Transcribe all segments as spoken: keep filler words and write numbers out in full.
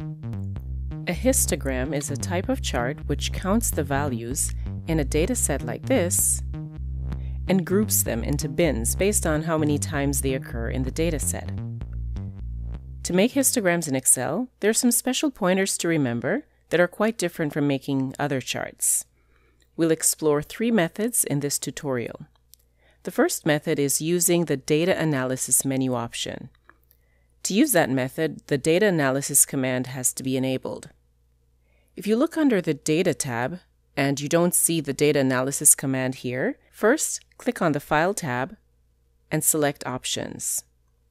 A histogram is a type of chart which counts the values in a data set like this and groups them into bins based on how many times they occur in the data set. To make histograms in Excel, there are some special pointers to remember that are quite different from making other charts. We'll explore three methods in this tutorial. The first method is using the Data Analysis menu option. To use that method, the Data Analysis command has to be enabled. If you look under the Data tab and you don't see the Data Analysis command here, first click on the File tab and select Options.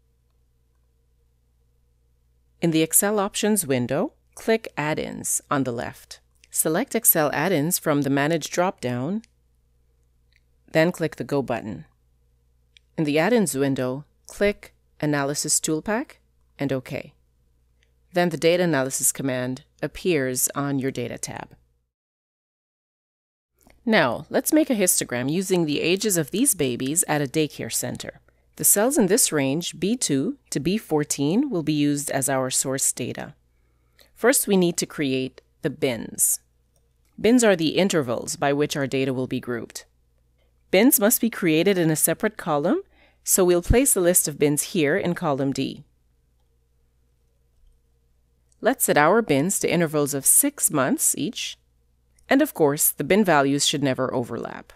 In the Excel Options window, click Add-ins on the left. Select Excel Add-ins from the Manage drop-down, then click the Go button. In the Add-ins window, click Analysis Toolpack and OK. Then the Data Analysis command appears on your Data tab. Now, let's make a histogram using the ages of these babies at a daycare center. The cells in this range, B two to B fourteen, will be used as our source data. First, we need to create the bins. Bins are the intervals by which our data will be grouped. Bins must be created in a separate column, so we'll place the list of bins here in column D. Let's set our bins to intervals of six months each, and of course, the bin values should never overlap.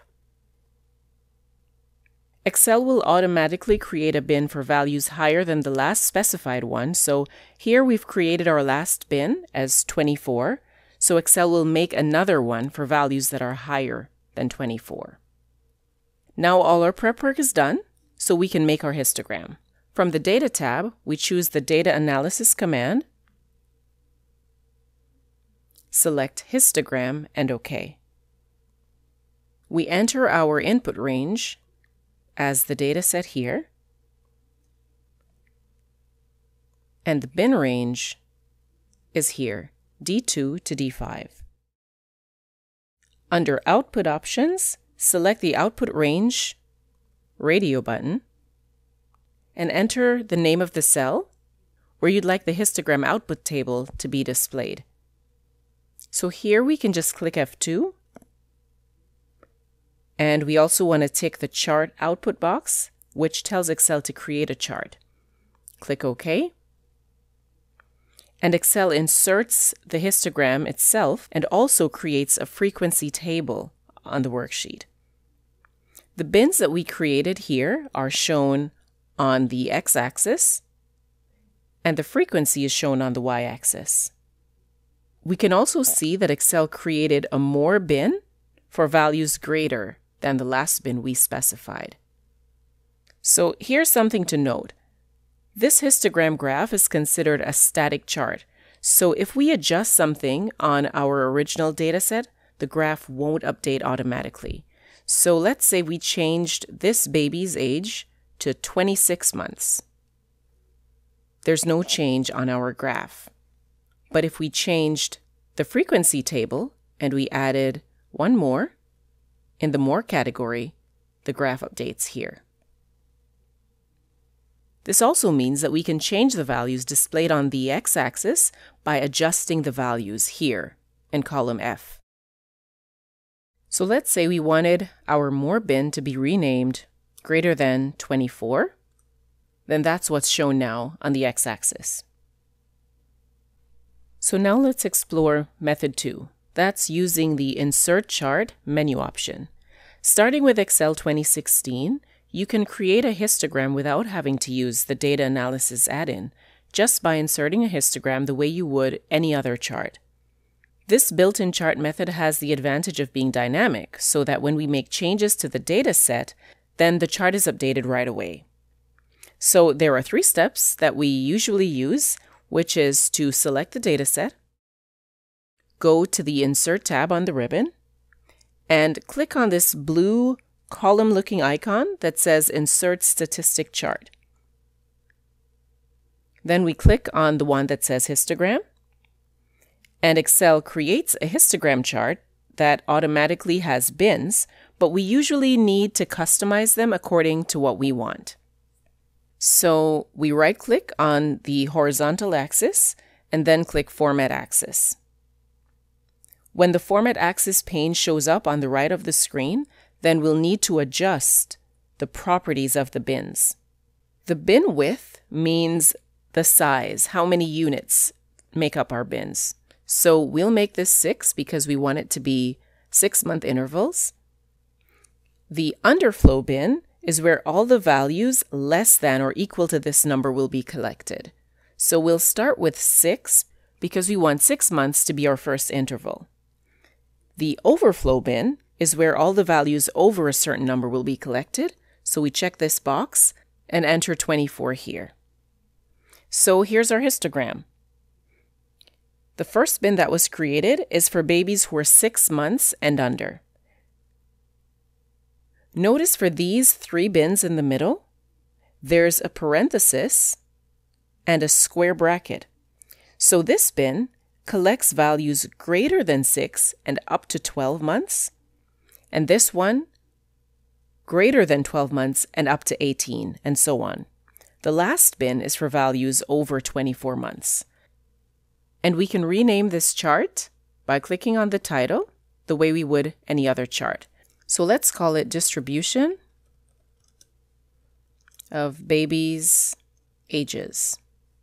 Excel will automatically create a bin for values higher than the last specified one, so here we've created our last bin as twenty-four, so Excel will make another one for values that are higher than twenty-four. Now all our prep work is done, so we can make our histogram. From the Data tab, we choose the Data Analysis command, select Histogram and OK. We enter our input range as the data set here, and the bin range is here, D two to D five. Under Output Options, select the Output Range radio button and enter the name of the cell where you'd like the histogram output table to be displayed. So here we can just click F two, and we also want to tick the Chart Output box, which tells Excel to create a chart. Click OK. And Excel inserts the histogram itself and also creates a frequency table on the worksheet. The bins that we created here are shown on the x-axis, and the frequency is shown on the y-axis. We can also see that Excel created a more bin for values greater than the last bin we specified. So here's something to note. This histogram graph is considered a static chart. So if we adjust something on our original dataset, the graph won't update automatically. So let's say we changed this baby's age to twenty-six months. There's no change on our graph. But if we changed the frequency table and we added one more, in the More category, the graph updates here. This also means that we can change the values displayed on the x-axis by adjusting the values here in column F. So let's say we wanted our More bin to be renamed greater than twenty-four. Then that's what's shown now on the x-axis. So now let's explore method two. That's using the Insert Chart menu option. Starting with Excel twenty sixteen, you can create a histogram without having to use the Data Analysis add-in, just by inserting a histogram the way you would any other chart. This built-in chart method has the advantage of being dynamic, so that when we make changes to the data set, then the chart is updated right away. So there are three steps that we usually use, which is to select the data set, go to the Insert tab on the ribbon, and click on this blue column-looking icon that says Insert Statistic Chart. Then we click on the one that says Histogram, and Excel creates a histogram chart that automatically has bins, but we usually need to customize them according to what we want. So we right-click on the horizontal axis and then click Format Axis. When the Format Axis pane shows up on the right of the screen, then we'll need to adjust the properties of the bins. The bin width means the size, how many units make up our bins. So we'll make this six because we want it to be six-month intervals. The underflow bin is where all the values less than or equal to this number will be collected. So we'll start with six because we want six months to be our first interval. The overflow bin is where all the values over a certain number will be collected. So we check this box and enter twenty-four here. So here's our histogram. The first bin that was created is for babies who are six months and under. Notice for these three bins in the middle, there's a parenthesis and a square bracket. So this bin collects values greater than six and up to twelve months, and this one greater than twelve months and up to eighteen, and so on. The last bin is for values over twenty-four months. And we can rename this chart by clicking on the title the way we would any other chart. So let's call it Distribution of Babies' Ages.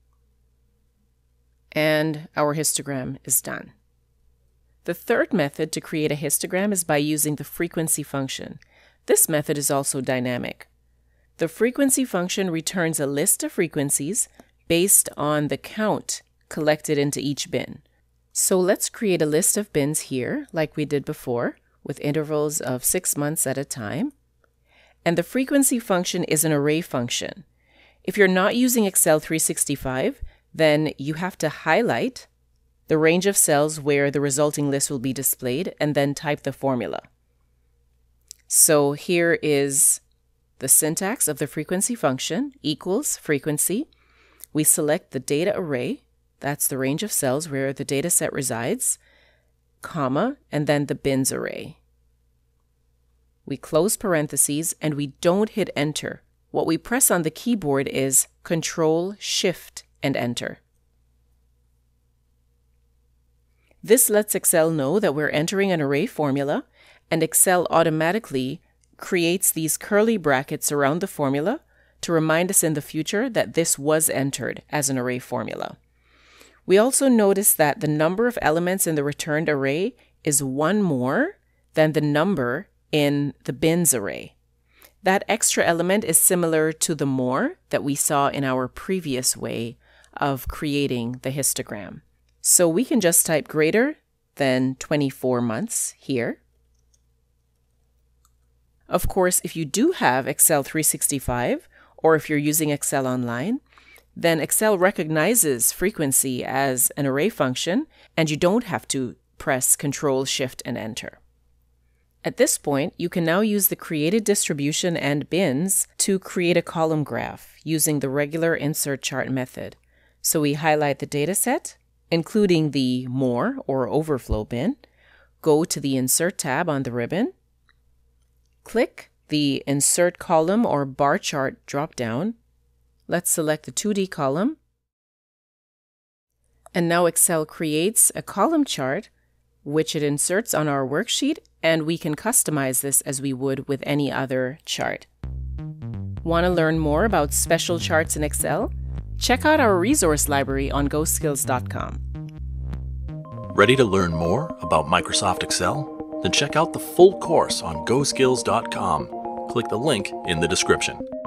And our histogram is done. The third method to create a histogram is by using the frequency function. This method is also dynamic. The frequency function returns a list of frequencies based on the count collected into each bin. So let's create a list of bins here, like we did before, with intervals of six months at a time. And the frequency function is an array function. If you're not using Excel three sixty-five, then you have to highlight the range of cells where the resulting list will be displayed and then type the formula. So here is the syntax of the frequency function, equals frequency. We select the data array, that's the range of cells where the data set resides, comma, and then the bins array. We close parentheses and we don't hit enter. What we press on the keyboard is Control, Shift, and enter. This lets Excel know that we're entering an array formula, and Excel automatically creates these curly brackets around the formula to remind us in the future that this was entered as an array formula. We also notice that the number of elements in the returned array is one more than the number in the bins array. That extra element is similar to the more that we saw in our previous way of creating the histogram. So we can just type greater than twenty-four months here. Of course, if you do have Excel three sixty-five, or if you're using Excel Online, then Excel recognizes frequency as an array function, and you don't have to press Control, Shift, and Enter. At this point, you can now use the created distribution and bins to create a column graph using the regular insert chart method. So we highlight the data set, including the more or overflow bin, go to the Insert tab on the ribbon, click the Insert Column or Bar Chart drop-down. Let's select the two D column. And now Excel creates a column chart, which it inserts on our worksheet, and we can customize this as we would with any other chart. Want to learn more about special charts in Excel? Check out our resource library on go skills dot com. Ready to learn more about Microsoft Excel? Then check out the full course on go skills dot com. Click the link in the description.